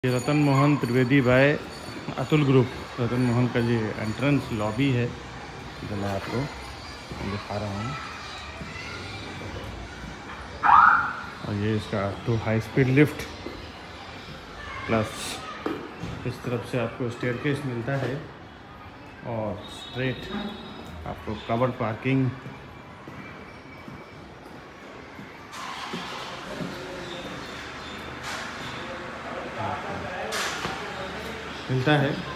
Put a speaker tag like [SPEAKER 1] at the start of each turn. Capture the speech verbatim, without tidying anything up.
[SPEAKER 1] ये Ratan Mohan Trivedi by Atul group, Ratan Mohan का ये एंट्रेंस लॉबी है जो मैं आपको दिखा रहा हूँ। और ये इसका two high speed lift plus इस तरफ से आपको स्टेयरकेस मिलता है और स्ट्रेट आपको कवर्ड पार्किंग मिलता है।